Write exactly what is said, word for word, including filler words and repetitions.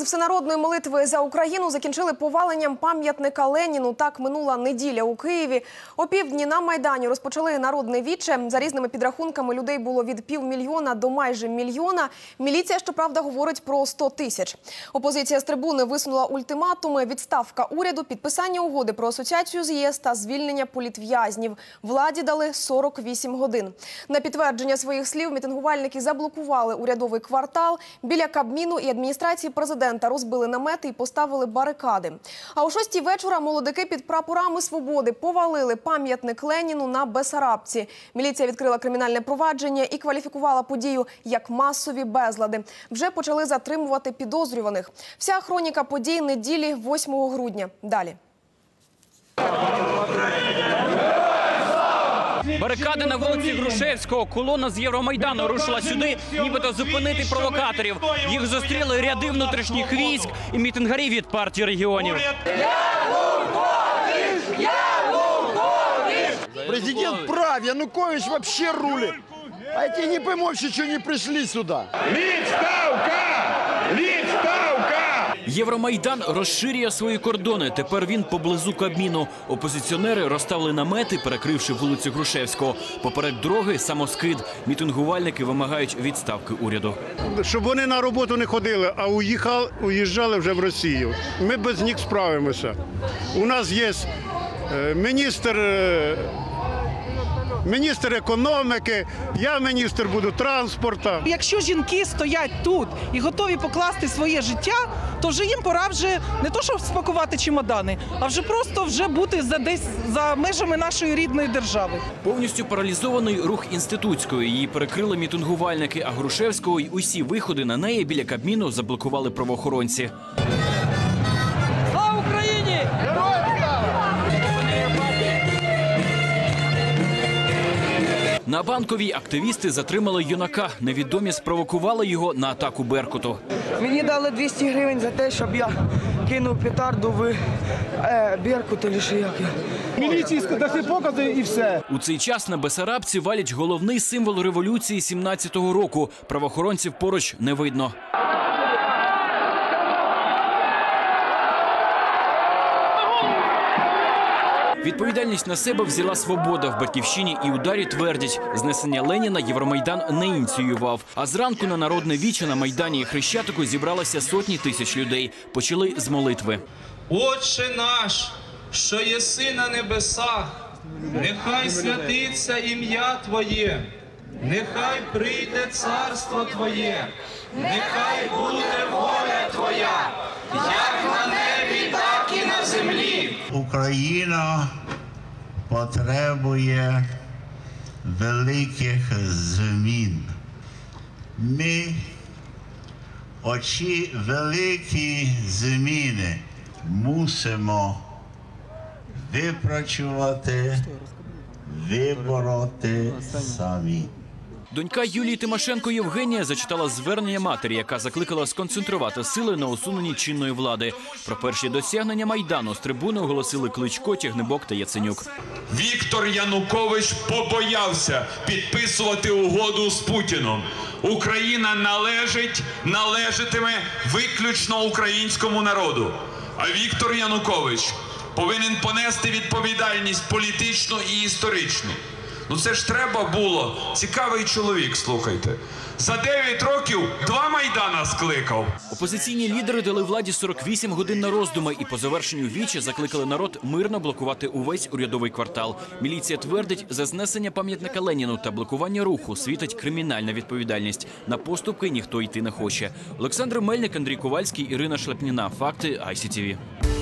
Час всенародної молитви за Україну закінчили поваленням пам'ятника Леніну. Так минула неділя у Києві. О півдні на Майдані розпочали народне віче. За різними підрахунками людей було від півмільйона до майже мільйона. Міліція, щоправда, говорить про сто тисяч. Опозиція з трибуни висунула ультиматуми: відставка уряду, підписання угоди про асоціацію з ЄС та звільнення політв'язнів. Владі дали сорок вісім годин. На підтвердження своїх слів мітингувальники заблокували урядовий квартал. Біля Кабміну і адміністрації президента розбили намети і поставили барикади. А о шостій вечора молодики під прапорами «Свободи» повалили пам'ятник Леніну на Бессарабці. Міліція відкрила кримінальне провадження і кваліфікувала подію як масові безлади. Вже почали затримувати підозрюваних. Вся хроніка подій неділі восьмого грудня. Далі. Барикади на вулиці Грушевського. Колона з Євромайдану рушила сюди, нібито зупинити провокаторів. Їх зустріли ряди внутрішніх військ і мітингарі від партії регіонів. Президент прав, Янукович вообще рулит. А эти не поймовши, что не пришли сюда. Відставка! Відставка! Євромайдан розширює свої кордони. Тепер він поблизу Кабміну. Опозиціонери розставили намети, перекривши вулицю Грушевського. Поперед дороги – самоскид. Мітингувальники вимагають відставки уряду. Щоб вони на роботу не ходили, а уїхали, уїжджали вже в Росію. Ми без них справимося. У нас є міністр... Міністр економіки, я міністр буду транспорту. Якщо жінки стоять тут і готові покласти своє життя, то вже їм пора вже не то, щоб спакувати чемодани, а вже просто вже бути за десь за межами нашої рідної держави. Повністю паралізований рух Інститутської. Її перекрили мітингувальники, а Грушевського й усі виходи на неї біля Кабміну заблокували правоохоронці. Слава Україні! На Банковій активісти затримали юнака. Невідомі спровокували його на атаку Беркуту. Мені дали двісті гривень за те, щоб я кинув петарду в е, Беркут, чи що як я. Міліції дали покази і все. У цей час на Бессарабці валять головний символ революції сімнадцятого року. Правоохоронців поруч не видно. Відповідальність на себе взяла «Свобода». В «Батьківщині» і «Ударі» твердять, знесення Леніна Євромайдан не ініціював. А зранку на народне віче на Майдані і Хрещатику зібралося сотні тисяч людей. Почали з молитви. «Отче наш, що єси на небесах, нехай святиться ім'я Твоє, нехай прийде царство Твоє, нехай буде воля Твоя, як на небі, так і на землі». Україна потребує великих змін. Ми оці великі зміни мусимо випрацювати, вибороти самі. Донька Юлії Тимошенко Євгенія зачитала звернення матері, яка закликала сконцентрувати сили на усуненні чинної влади. Про перші досягнення Майдану з трибуни оголосили Кличко, Тягнибок та Яценюк. Віктор Янукович побоявся підписувати угоду з Путіном. Україна належить, належатиме виключно українському народу. А Віктор Янукович повинен понести відповідальність політичну і історичну. Ну це ж треба було. Цікавий чоловік, слухайте. За дев'ять років два Майдана скликав. Опозиційні лідери дали владі сорок вісім годин на роздуми і по завершенню віче закликали народ мирно блокувати увесь урядовий квартал. Міліція твердить, за знесення пам'ятника Леніну та блокування руху світить кримінальна відповідальність. На поступки ніхто йти не хоче. Олександр Мельник, Андрій Ковальський, Ірина Шлепніна. Факти ай сі ті ві.